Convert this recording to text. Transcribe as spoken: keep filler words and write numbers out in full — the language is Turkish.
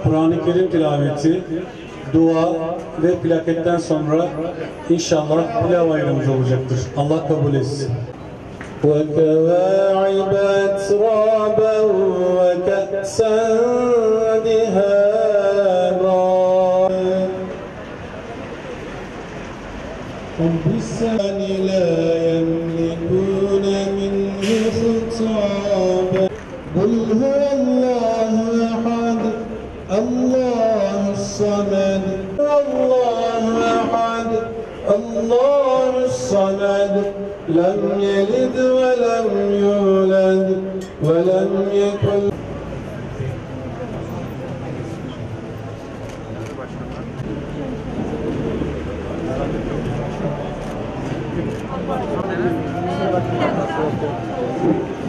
Kur'an-ı Kerim tilaveti, dua ve plaketten sonra inşallah pilav ayrımız olacaktır. Allah kabul etsin. وَكَوَاعِبَ أَتْرَابًا وَكَأْسًا دِهَاقًا وَبِالسَّمْ لَا يَمْلِكُونَ مِنْهُ خِطَابًا قُلْ هُوَ اللَّهُ أَحَدٌ اللَّهُ الصَّمَدُ اللَّهُ أَحَدٌ اللَّهُ الصَّمَدُ لَمْ يَلِدْ وَلَمْ يُولَدْ وَلَمْ يَكُنْ Thank you.